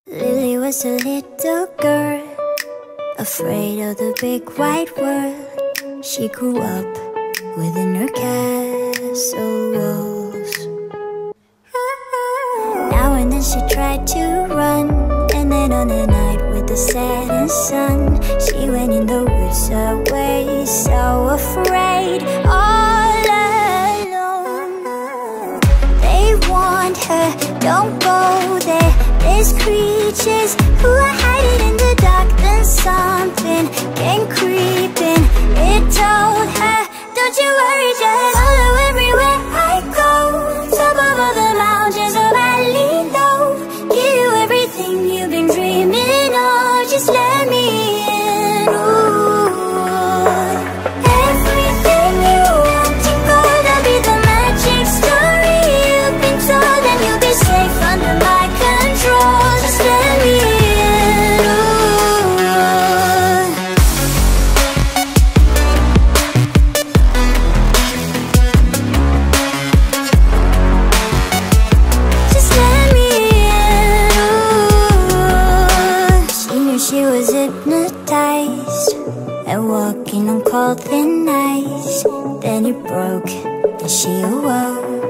Lily was a little girl, afraid of the big white world. She grew up within her castle walls. Now and then she tried to run, and then on a night with the setting sun, she went in the woods away, so afraid, all alone. They warned her, don't go there, there's creatures who are hiding in the dark. Then something came creeping, it told her, don't you worry, just follow everywhere I go. Top of all the mountains or valley low, give you everything you've been dreaming of, just let me in. Ooh. Everything you want to go, that'll be the magic story you've been told, and you'll be safe under my control, just let me in. She was hypnotized and walking on cold thin ice. Then it broke and she awoke.